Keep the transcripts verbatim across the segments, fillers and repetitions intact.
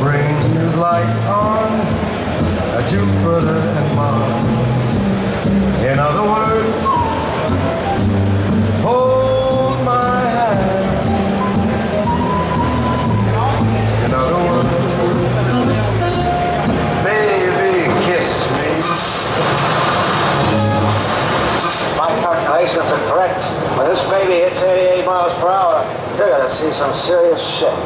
brings light on Jupiter and Mars. In other words, hold my hand. In other words, baby, kiss me. My calculations are correct. When this baby hits eighty-eight miles per hour, you're gonna see some serious shit.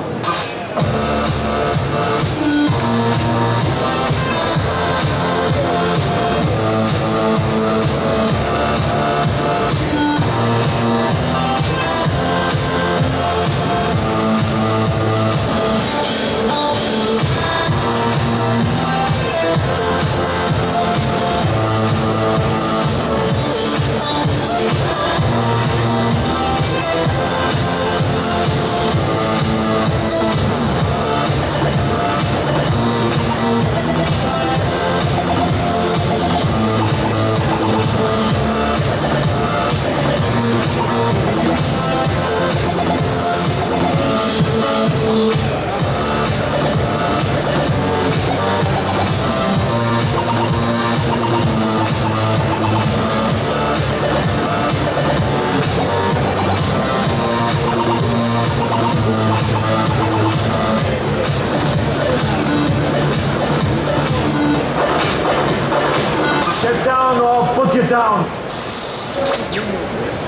Get down or I'll put you down.